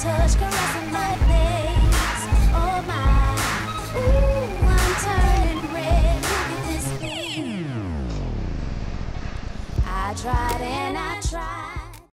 touch caressing my face. Oh my, ooh, I'm turning red. Look at this beat. I tried and